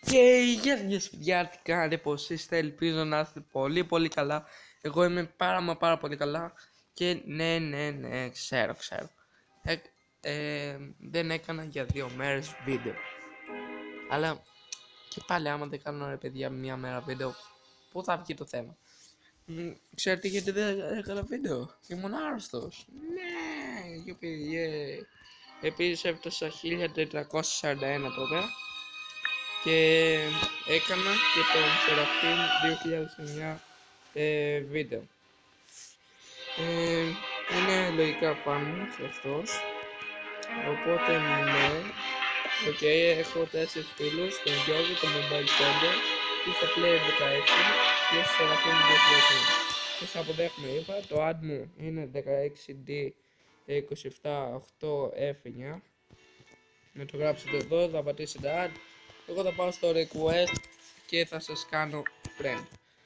Και γεια σας παιδιά, τι κάνετε, πως είστε, ελπίζω να είστε πολύ καλά. Εγώ είμαι πάρα πολύ καλά. Και ναι, ξέρω. Δεν έκανα για 2 μέρες βίντεο. Αλλά και πάλι άμα δεν κάνω ρε παιδιά μια μέρα βίντεο, πού θα βγει το θέμα? Ξέρετε γιατί δεν έκανα βίντεο? Ήμουν άρρωστος. Ναι, γιουπι, Επίσης έφτασα 1441 τότε. Και έκανα και το Σεραφείμ 2009 βίντεο. Είναι λογικά πάνω σε αυτός. Οπότε ναι. Οκ, έχω 4 φίλους, τον Γιώργο, τον Mobile Coder, FIFA Player 16 και Σεραφείμ 2009. Και σας αποδέχομαι, είπα, το ad μου είναι 16D278F9. Να το γράψετε εδώ, θα πατήσετε add. Εγώ θα πάω στο request και θα σας κάνω friend.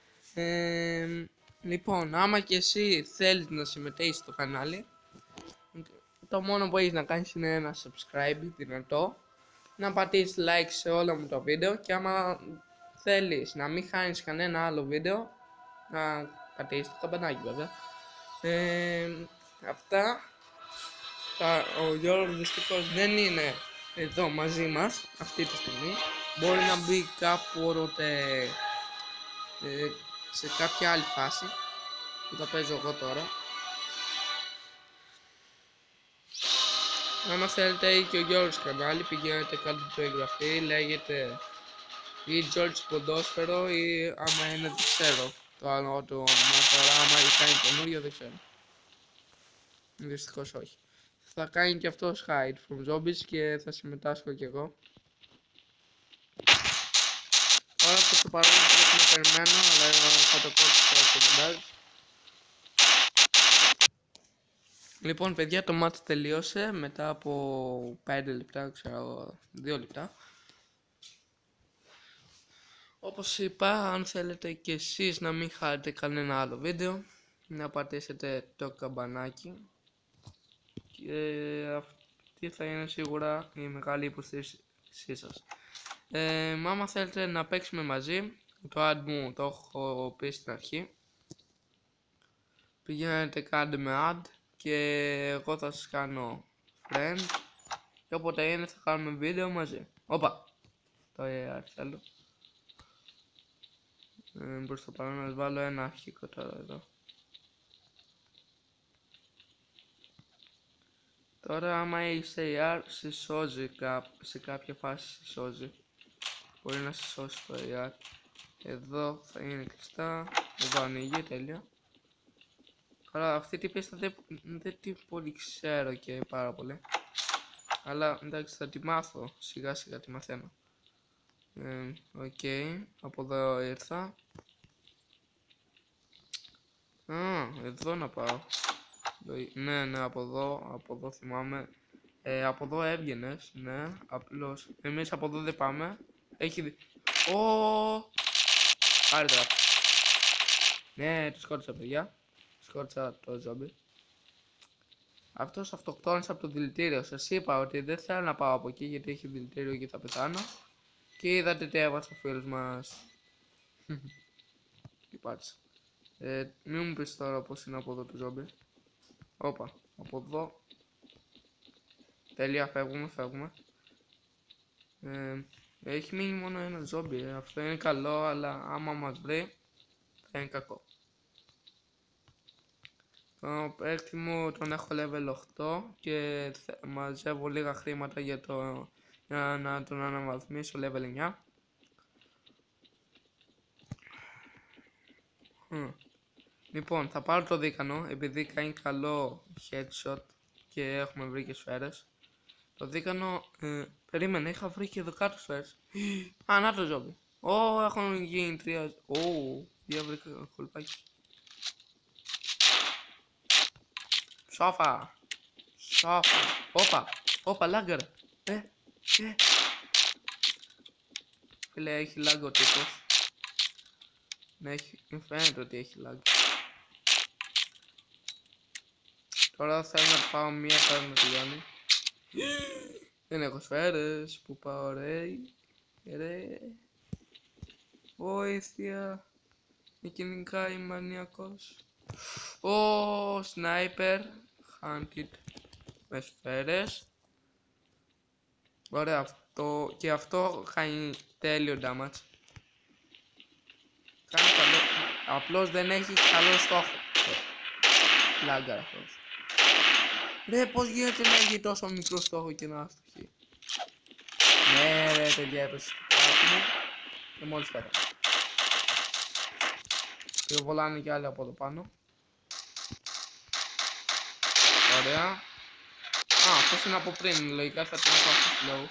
Λοιπόν, άμα και εσύ θέλεις να συμμετέχεις στο κανάλι, το μόνο που έχεις να κάνεις είναι ένα subscribe δυνατό, να πατήσεις like σε όλα μου τα βίντεο και άμα θέλεις να μην χάνεις κανένα άλλο βίντεο, να πατήσεις το καμπανάκι βέβαια. Αυτά. Ο Γιώργος δυστυχώς δεν είναι εδώ μαζί μας αυτή τη στιγμή. Μπορεί να μπει κάποτε σε κάποια άλλη φάση που θα παίζω εγώ τώρα. Άμα θέλετε ή και ο Γιώργος κανάλι, πηγαίνετε κάντε το εγγραφή, λέγεται ή George Ποντόσφαιρο ή άμα είναι δεν ξέρω το άλλο του όνομα τώρα, άμα κάνει καινούριο δεν ξέρω. Δυστυχώς όχι. Θα κάνει και αυτός hide from zombies και θα συμμετάσχω κι εγώ. Τώρα προς το παρόν πρέπει να περιμένω, αλλά θα το κόψω στο μοντάζ. Λοιπόν παιδιά, το match τελείωσε μετά από 5 λεπτά, ξέρω 2 λεπτά. Όπως είπα, αν θέλετε και εσείς να μην χάνετε κανένα άλλο βίντεο, να πατήσετε το καμπανάκι και αυτή θα είναι σίγουρα η μεγάλη υποστήριξή σας. Άμα θέλετε να παίξουμε μαζί, το ad μου το έχω πει στην αρχή. Πηγαίνετε, κάντε με ad και εγώ θα σας κάνω friend και όποτε είναι θα κάνουμε βίντεο μαζί. Όπα, το AR θέλω. Προς το παρόν να βάλω ένα αρχικό τώρα εδώ. Τώρα άμα έχεις AR σε σώζει σε κάποια φάση σε σώζει. Μπορεί να σε σώσει το AR. Εδώ θα είναι κλειστά. Εδώ ανοίγει, τέλεια. Τώρα αυτή την πίστα δεν την πολύ ξέρω και πάρα πολύ. Αλλά εντάξει θα τη μάθω, σιγά τη μαθαίνω. Οκ, από εδώ ήρθα. Εδώ να πάω. Ναι, από εδώ θυμάμαι. Από εδώ έβγαινες, ναι, απλώς. Εμείς από εδώ δεν πάμε. Έχει δει. Άρε τώρα. Ναι, το σκότωσα παιδιά. Σκότωσα το ζόμπι. Αυτός αυτοκτόνησε από το δηλητήριο. Σας είπα ότι δεν θέλω να πάω από εκεί γιατί έχει δηλητήριο και θα πεθάνω. Και είδατε τι έβασα ο φίλος μας. Τι πάτησα. Μην μου πεις τώρα πως είναι από εδώ το ζόμπι. Όπα, από εδώ. Τέλεια, φεύγουμε. Έχει μείνει μόνο ένα ζόμπι. Αυτό είναι καλό, αλλά άμα μας βρει θα είναι κακό. Το παίκτη μου τον έχω level 8 και μαζεύω λίγα χρήματα για να τον αναβαθμίσω level 9. Λοιπόν, θα πάρω το δίκανο επειδή κάνει καλό headshot και έχουμε βρει και σφαίρες. Το δίκανο, περίμενε, είχα βρει και εδώ κάτω σφαίρες. Να το ζόμπι. Έχουν γίνει 3. Διαβρήκα κολπάκι. Σόφα. Όπα, λάγκαρα. Φίλε, έχει λάγκ ο τύπος. Ναι, φαίνεται ότι έχει λάγκ. Τώρα θέλω να πάω μία πέρα να τελειώνει. Δεν έχω σφαίρες, που πάω ρε. Βοήθεια. Με κυνηγάει μανιακός. Ω, σνάιπερ. Hunted. Με σφαίρες. Ωραία, αυτό. Και αυτό κάνει τέλειο damage. Κάνει καλό. Απλώς δεν έχει καλό στόχο. Λάγκαρα αυτός. Ρε, πώς γίνεται να έχει τόσο μικρό στόχο και να άστοχει. Ναι ρε παιδιά, έπεσε στο κάτω μου. Και μόλις πέτανε. Πυροβολάνε κι άλλοι από εδώ πάνω. Ωραία. Α, αυτός είναι από πριν, λογικά θα τον έχω αφήσει slow.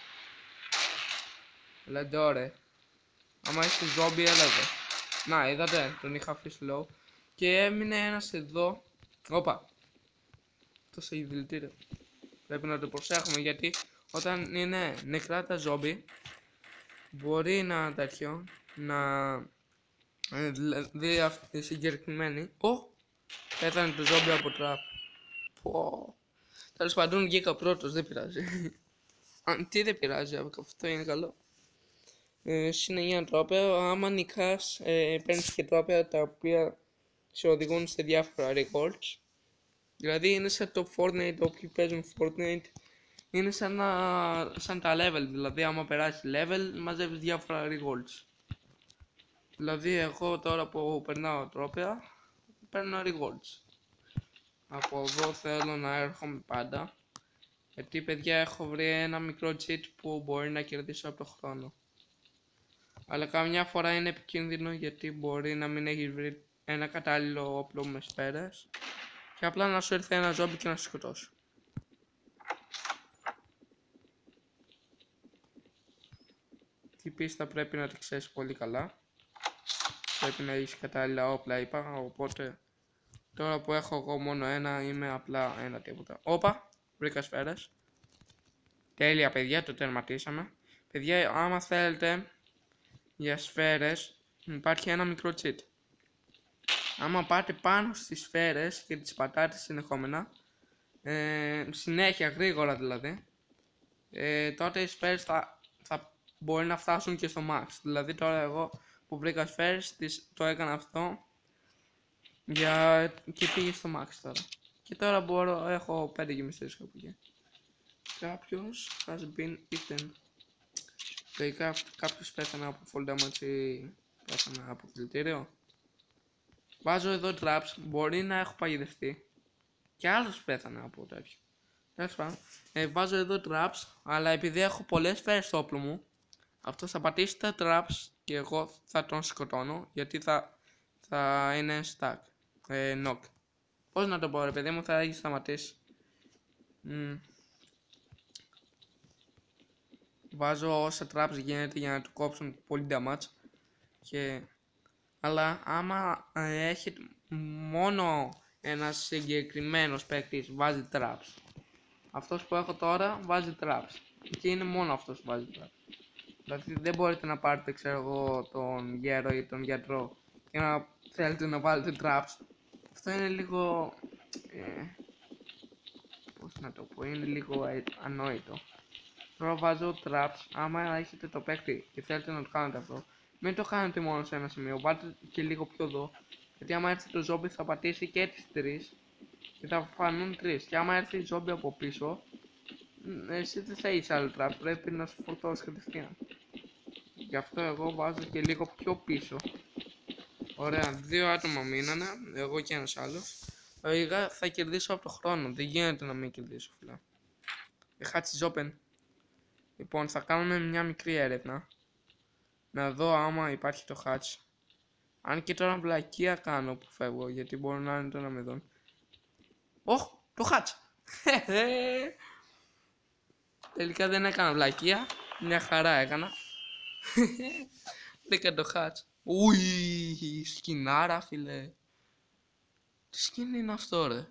Λέτε ωραία. Άμα είσαι ζόμπι έλατε. Να, είδατε, τον είχα αφήσει slow. Και έμεινε ένας εδώ. Όπα. Αυτό έχει δηλητήριο. Πρέπει να το προσέχουμε γιατί όταν είναι νεκρά τα ζόμπι μπορεί να τέτοιο, να δει αυτή συγκεκριμένη. Πέθανε το ζόμπι από τραπ. Τέλος πάντων βγήκα πρώτος, δεν πειράζει. Τι δεν πειράζει, αυτό είναι καλό. Είναι 9 τρόπαια, άμα νικάς παίρνεις και τρόπαια τα οποία σε οδηγούν σε διάφορα records. Δηλαδή είναι σαν το Fortnite, όποιοι παίζουν Fortnite είναι σαν τα level, δηλαδή άμα περάσει level μαζεύεις διάφορα rewards. Δηλαδή εγώ τώρα που περνάω τρόπαια παίρνω rewards. Από εδώ θέλω να έρχομαι πάντα, γιατί παιδιά έχω βρει ένα μικρό cheat που μπορεί να κερδίσω από το χρόνο. Αλλά καμιά φορά είναι επικίνδυνο γιατί μπορεί να μην έχεις βρει ένα κατάλληλο όπλο με σφαίρες και απλά να σου έρθει ένα ζόμπι και να σε σκοτώσει. Τι πίστα πρέπει να τη ξέρεις πολύ καλά. Πρέπει να έχεις κατάλληλα όπλα είπα, οπότε τώρα που έχω εγώ μόνο ένα είμαι απλά ένα τίποτα. Όπα, βρήκα σφαίρες. Τέλεια παιδιά, το τερματίσαμε. Παιδιά, άμα θέλετε για σφαίρες υπάρχει ένα μικρό cheat. Άμα πάτε πάνω στις σφαίρες και τις πατάτε συνεχόμενα, συνέχεια γρήγορα δηλαδή, τότε οι σφαίρες θα μπορεί να φτάσουν και στο max. Δηλαδή τώρα εγώ που βρήκα σφαίρες το έκανα αυτό και πήγε στο max τώρα. Και τώρα έχω 5 γεμιστές κάπου εκεί. Κάποιος has been eaten. Λογικά κάποιος πέθανε από full damage ή πέθανε από δηλητήριο. Βάζω εδώ traps, μπορεί να έχω παγιδευτεί. Και άλλος πέθανε από τέτοιο. Τέλος πάντων, βάζω εδώ traps, αλλά επειδή έχω πολλές σφαίρες στο όπλο μου, αυτό θα πατήσει τα traps και εγώ θα τον σκοτώνω γιατί θα είναι stack. Knock. Πώς να το πω ρε παιδί μου, θα έχει σταματήσει. Βάζω όσα traps γίνεται για να του κόψουν πολύ damage. Αλλά άμα έχει μόνο ένας συγκεκριμένος παίκτης βάζει traps. Αυτός που έχω τώρα βάζει traps. Και είναι μόνο αυτός που βάζει traps. Δηλαδή δεν μπορείτε να πάρετε ξέρω εγώ τον γέρο ή τον γιατρό και να θέλετε να βάλετε traps. Αυτό είναι λίγο πώς να το πω, είναι λίγο ανόητο. Τώρα βάζω traps, άμα έχετε το παίκτη και θέλετε να το κάνετε αυτό, μην το κάνετε μόνο σε ένα σημείο, βάλτε και λίγο πιο εδώ. Γιατί άμα έρθει το ζόμπι θα πατήσει και τις 3 και θα φανούν 3. Και άμα έρθει η ζόμπι από πίσω, εσύ δεν θα έχεις άλλο trap, πρέπει να σου φορτώσει κατευθείαν. Γι' αυτό εγώ βάζω και λίγο πιο πίσω. Ωραία, 2 άτομα μείνανε, εγώ και ένας άλλος. Λογικά θα κερδίσω από το χρόνο, δεν γίνεται να μην κερδίσω φίλα. Hatch is open. Λοιπόν, θα κάνουμε μια μικρή έρευνα. Να δω άμα υπάρχει το hatch. Αν και τώρα βλακεία κάνω που φεύγω, γιατί μπορεί να είναι το να με δουν. Το hatch! Τελικά δεν έκανα βλακεία, μια χαρά έκανα. Βρήκα το hatch. Ουι, σκηνάρα φίλε. Τι σκηνή είναι αυτό ρε.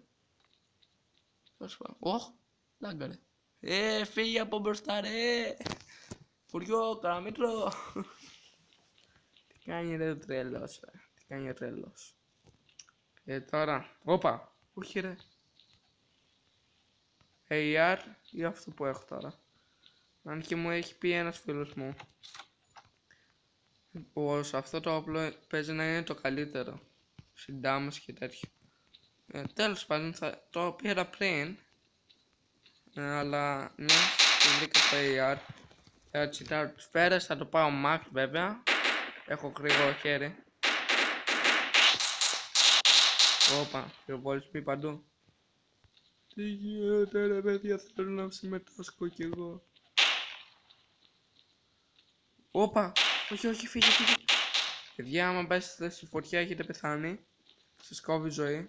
Λάγκα ρε. Φύγει από μπροστά ρε. Φουριό, καραμίτρο. Τι κάνει ρε τρέλος. Τι κάνει ο τρέλος. Τώρα. Όχι ρε. AR ή αυτό που έχω τώρα. Αν και μου έχει πει ένας φίλος μου. Πως αυτό το όπλο παίζει να είναι το καλύτερο συντάμωση και τέτοιο. Τέλος πάντων το πήρα πριν, αλλά μια και βρήκα το AR έτσι τους πέρας, θα το πάω max βέβαια. Έχω γρήγορο χέρι. Όπα, πυροβολισμοί παντού. Τι γίνεται ρε παιδιά, θέλω να συμμετάσχω κι εγώ. Όπα, όχι, φύγε. Παιδιά, άμα πέσετε στη φωτιά έχετε πεθάνει. Σας κόβει ζωή.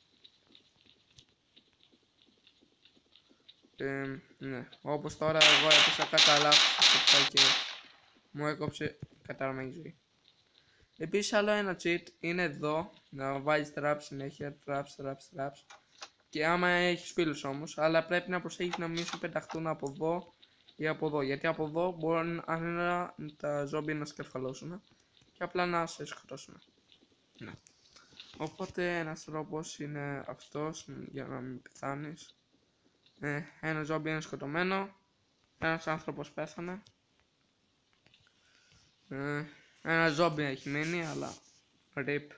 Ναι, όπως τώρα εγώ έπεσα κατά λάθος και μου έκοψε κατάρωμα η ζωή. Επίσης άλλο ένα cheat είναι εδώ, να βάλεις traps συνέχεια, traps. Και άμα έχεις φίλους όμως, αλλά πρέπει να προσέχεις να μην σου πεταχτούν από εδώ ή από εδώ, γιατί από εδώ μπορούν άνετα τα ζόμπι να σκαρφαλώσουν και απλά να σε σκοτώσουν. Ναι. Οπότε ένας τρόπος είναι αυτός για να μην πεθάνεις. Ένα ζόμπι είναι σκοτωμένο, ένας άνθρωπος πέθανε. Ένα ζόμπι έχει μείνει, αλλά RIP.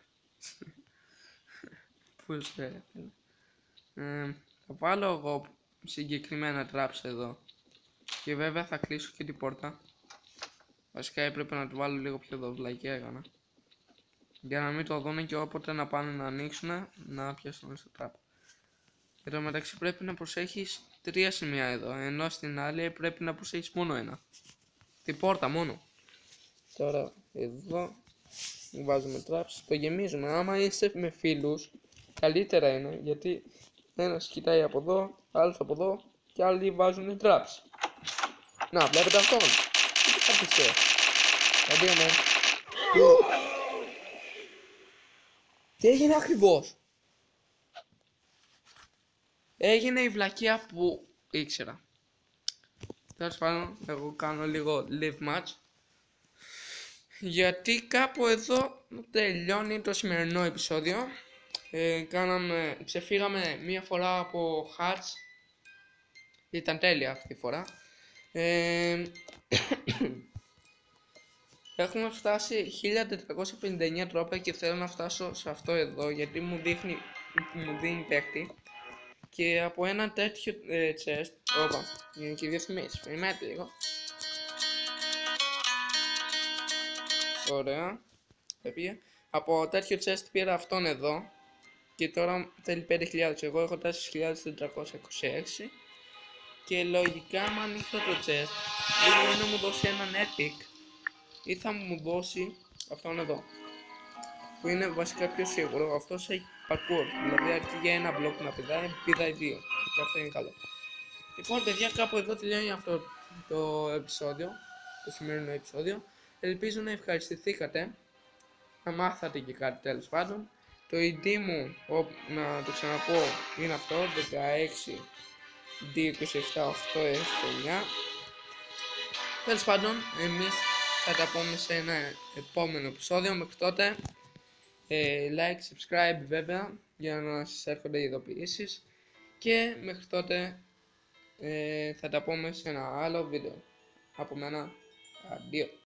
Πού σε θα βάλω εγώ συγκεκριμένα traps εδώ. Και βέβαια θα κλείσω και την πόρτα. Βασικά έπρεπε να το βάλω λίγο πιο δοβλακιά έκανα. Για να μην το δούνε και όποτε να πάνε να ανοίξουν να πιάσουν στο trap. Εν τω μεταξύ πρέπει να προσέχεις 3 σημεία εδώ, ενώ στην άλλη πρέπει να προσέχεις μόνο ένα. Την πόρτα μόνο. Τώρα εδώ βάζουμε traps, το γεμίζουμε. Άμα είσαι με φίλους καλύτερα είναι, γιατί ένας κοιτάει από εδώ, άλλος από εδώ και άλλοι βάζουν traps. Να, βλέπετε αυτόν. Τι θα πεις αντίον τι έγινε ακριβώς? Έγινε η βλακεία που ήξερα. Τέλος πάντων, εγώ κάνω λίγο live match. Γιατί κάπου εδώ τελειώνει το σημερινό επεισόδιο. Ξεφύγαμε μία φορά από hats. Ήταν τέλεια αυτή τη φορά. Έχουμε φτάσει 1459 τρόπια και θέλω να φτάσω σε αυτό εδώ, γιατί μου δίνει παίκτη. Και από ένα τέτοιο chest, όπα, είναι και δύο στιγμές, περιμένετε λίγο. Ωραία, έπια. Από τέτοιο chest πήρα αυτόν εδώ και τώρα θέλει 5.000, εγώ έχω 4.426 και λογικά άμα ανοίξω το chest ή να μου δώσει έναν epic ή θα μου δώσει αυτόν εδώ που είναι βασικά πιο σίγουρο. Αυτός έχει parkour, δηλαδή αρκεί για ένα μπλοκ να πηδάει δύο και αυτό είναι καλό. Λοιπόν παιδιά, κάπου εδώ τελειώνει αυτό το επεισόδιο, το σημερινό επεισόδιο. Ελπίζω να ευχαριστηθήκατε, να μάθατε και κάτι τέλος πάντων. Το ID μου, να το ξαναπώ, είναι αυτό, 16 D278F9. Τέλος πάντων, εμείς θα τα πούμε σε ένα επόμενο επεισόδιο. Μέχρι τότε like, subscribe βέβαια για να σας έρχονται οι ειδοποιήσεις. Και μέχρι τότε θα τα πούμε σε ένα άλλο βίντεο. Από μένα, αντίο.